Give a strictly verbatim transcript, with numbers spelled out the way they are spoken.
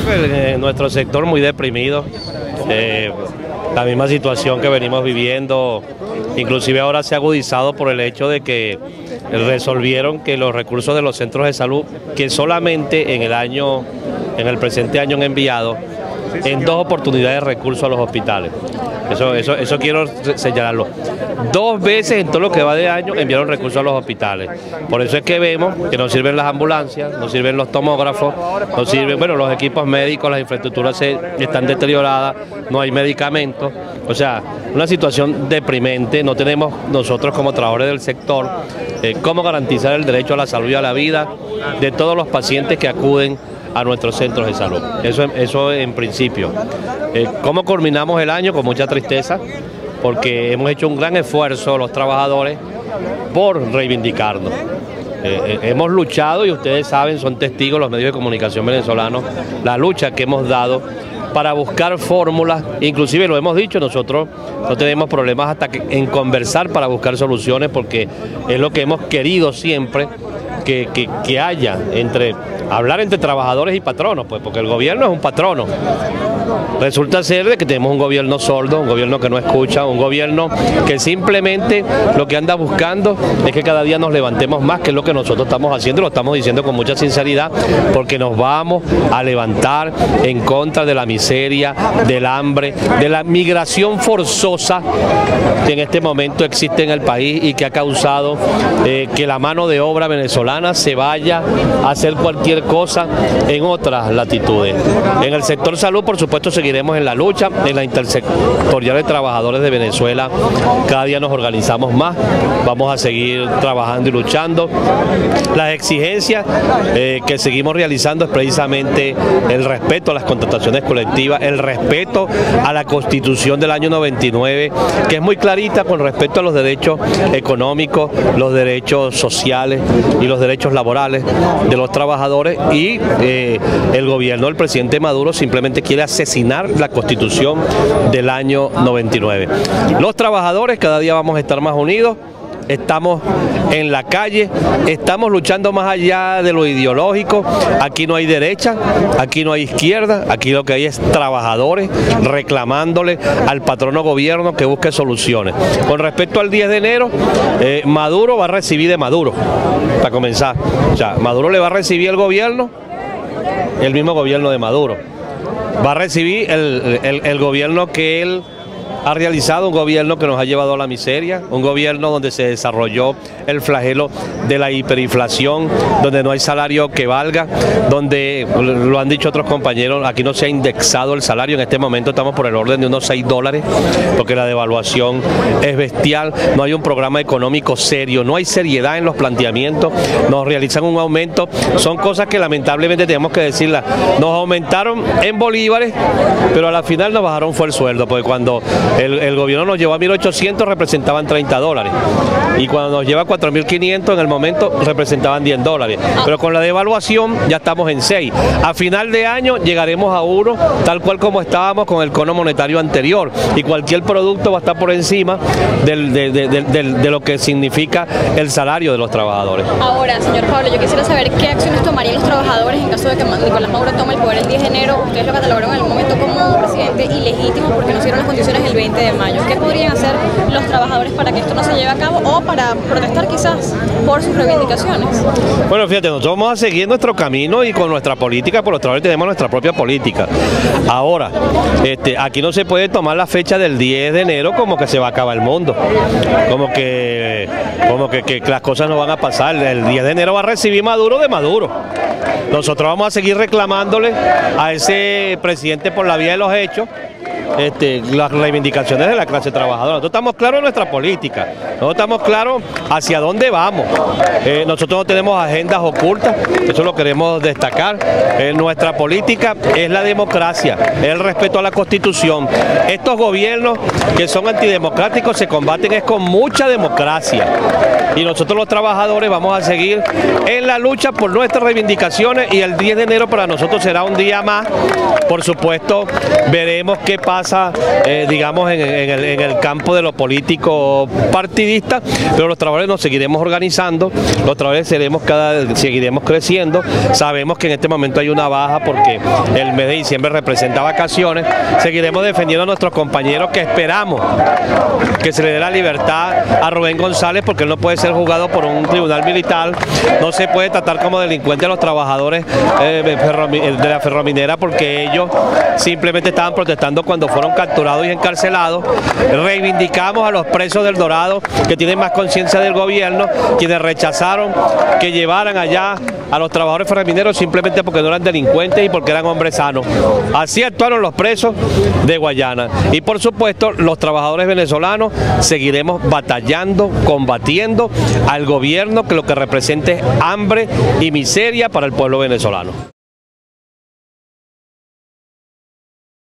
que en nuestro sector muy deprimido, eh, la misma situación que venimos viviendo, inclusive ahora se ha agudizado por el hecho de que resolvieron que los recursos de los centros de salud, que solamente en el año, en el presente año han enviado en dos oportunidades recursos a los hospitales. Eso, eso, eso quiero señalarlo. Dos veces en todo lo que va de año enviaron recursos a los hospitales. Por eso es que vemos que nos sirven las ambulancias, nos sirven los tomógrafos, nos sirven, bueno, los equipos médicos, las infraestructuras se, están deterioradas, no hay medicamentos. O sea, una situación deprimente. No tenemos nosotros como trabajadores del sector eh, cómo garantizar el derecho a la salud y a la vida de todos los pacientes que acuden a nuestros centros de salud. Eso, eso en principio. Eh, ¿Cómo culminamos el año? Con mucha tristeza, porque hemos hecho un gran esfuerzo los trabajadores por reivindicarnos. Eh, eh, hemos luchado, y ustedes saben, son testigos los medios de comunicación venezolanos, la lucha que hemos dado para buscar fórmulas. Inclusive lo hemos dicho, nosotros no tenemos problemas hasta que, en conversar para buscar soluciones, porque es lo que hemos querido siempre, que, que, que haya entre hablar entre trabajadores y patronos, pues, porque el gobierno es un patrono. Resulta ser de que tenemos un gobierno sordo, un gobierno que no escucha, un gobierno que simplemente lo que anda buscando es que cada día nos levantemos más, que es lo que nosotros estamos haciendo, lo estamos diciendo con mucha sinceridad, porque nos vamos a levantar en contra de la miseria, del hambre, de la migración forzosa que en este momento existe en el país y que ha causado eh, que la mano de obra venezolana se vaya a hacer cualquier cosa en otras latitudes. En el sector salud, por supuesto, seguiremos en la lucha, en la intersectorial de trabajadores de Venezuela. Cada día nos organizamos más, vamos a seguir trabajando y luchando. Las exigencias eh, que seguimos realizando es precisamente el respeto a las contrataciones colectivas, el respeto a la Constitución del año noventa y nueve, que es muy clarita con respecto a los derechos económicos, los derechos sociales y los derechos laborales de los trabajadores, y eh, el gobierno del presidente Maduro simplemente quiere asesinar la Constitución del año noventa y nueve. Los trabajadores cada día vamos a estar más unidos. Estamos en la calle, estamos luchando más allá de lo ideológico. Aquí no hay derecha, aquí no hay izquierda, aquí lo que hay es trabajadores reclamándole al patrono gobierno que busque soluciones. Con respecto al diez de enero, eh, Maduro va a recibir de Maduro, para comenzar. O sea, Maduro le va a recibir el gobierno, el mismo gobierno de Maduro. Va a recibir el, el, el gobierno que él ha realizado, un gobierno que nos ha llevado a la miseria, un gobierno donde se desarrolló el flagelo de la hiperinflación, donde no hay salario que valga, donde, lo han dicho otros compañeros, aquí no se ha indexado el salario. En este momento estamos por el orden de unos seis dólares, porque la devaluación es bestial, no hay un programa económico serio, no hay seriedad en los planteamientos, nos realizan un aumento, son cosas que lamentablemente tenemos que decirlas. Nos aumentaron en bolívares, pero a la final nos bajaron fue el sueldo, porque cuando El, el gobierno nos llevó a mil ochocientos, representaban treinta dólares. Y cuando nos lleva a cuatro mil quinientos, en el momento representaban diez dólares. Pero con la devaluación ya estamos en seis. A final de año llegaremos a uno, tal cual como estábamos con el cono monetario anterior. Y cualquier producto va a estar por encima del, de, de, de, de, de lo que significa el salario de los trabajadores. Ahora, señor Pablo, yo quisiera saber qué acciones tomarían los trabajadores en caso de que Nicolás Maduro tome el poder el diez de enero. Ustedes lo catalogaron en el momento como un presidente ilegítimo porque no hicieron las condiciones el veinte de mayo. ¿Qué podrían hacer los trabajadores para que esto no se lleve a cabo o para protestar quizás por sus reivindicaciones? Bueno, fíjate, nosotros vamos a seguir nuestro camino y con nuestra política, por los trabajadores tenemos nuestra propia política. Ahora, este, aquí no se puede tomar la fecha del diez de enero como que se va a acabar el mundo, como que, como que, que las cosas no van a pasar. El diez de enero va a recibir Maduro de Maduro. Nosotros vamos a seguir reclamándole a ese presidente por la vía de los hechos Este, las reivindicaciones de la clase trabajadora. Nosotros estamos claros en nuestra política, nosotros estamos claros hacia dónde vamos. Eh, nosotros no tenemos agendas ocultas, eso lo queremos destacar. Eh, nuestra política es la democracia, es el respeto a la Constitución. Estos gobiernos que son antidemocráticos se combaten es con mucha democracia. Y nosotros los trabajadores vamos a seguir en la lucha por nuestras reivindicaciones, y el diez de enero para nosotros será un día más. Por supuesto, veremos qué pasa pasa, eh, digamos, en, en, el, en el campo de lo político partidista, pero los trabajadores nos seguiremos organizando, los trabajadores seguiremos, cada, seguiremos creciendo. Sabemos que en este momento hay una baja porque el mes de diciembre representa vacaciones. Seguiremos defendiendo a nuestros compañeros, que esperamos que se le dé la libertad a Rubén González, porque él no puede ser juzgado por un tribunal militar, no se puede tratar como delincuente a los trabajadores eh, de la ferrominera, porque ellos simplemente estaban protestando cuando fueron capturados y encarcelados. Reivindicamos a los presos del Dorado, que tienen más conciencia del gobierno, quienes rechazaron que llevaran allá a los trabajadores ferromineros simplemente porque no eran delincuentes y porque eran hombres sanos. Así actuaron los presos de Guayana. Y por supuesto, los trabajadores venezolanos seguiremos batallando, combatiendo al gobierno que lo que representa es hambre y miseria para el pueblo venezolano.